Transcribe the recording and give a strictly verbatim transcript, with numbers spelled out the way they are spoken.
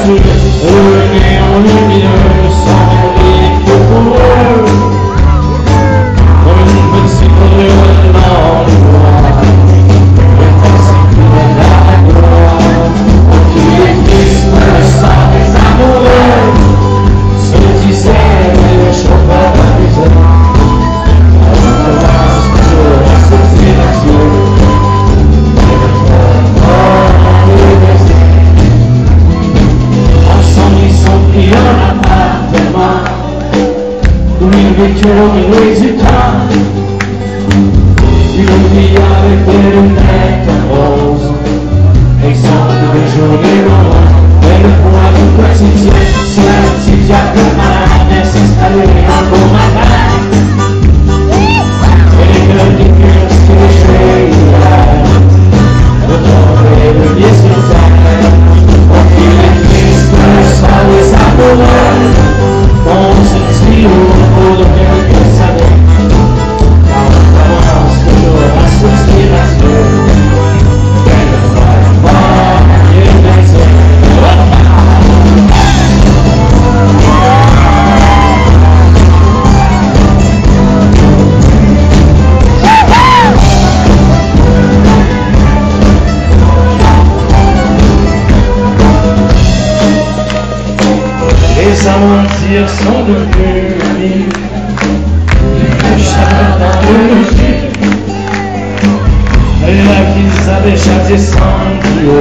Dieu, revenez en lumineux, sans ridicule pour eux. Comme une petite ruelle dans le noir, le taxi de la gloire. Au pied des Christ, le sang des amoureux, ceux qui s'aiment et le chauffeur abusé. Avec le masque, toujours reste silencieux. Il y en a pas tellement où il vécut au résultat. Il oublie avec des lunettes roses, exemple de jolis moments. Mais le poids du quotidien, c'est un petit diable malade s'installer en beau matin. Et les gueules des cœurs qui les chouillent, le temps et le pied sur terre. Au fil des Christ, le sang des amoureux, on se tire au bout de quelques années. Car on commence toujours à s'inspirer à Dieu. Quelquefois, mort et blessé. Les amantirs sont devenus amis, les chaleurs dans le logis, et là qu'ils avaient déjà descendu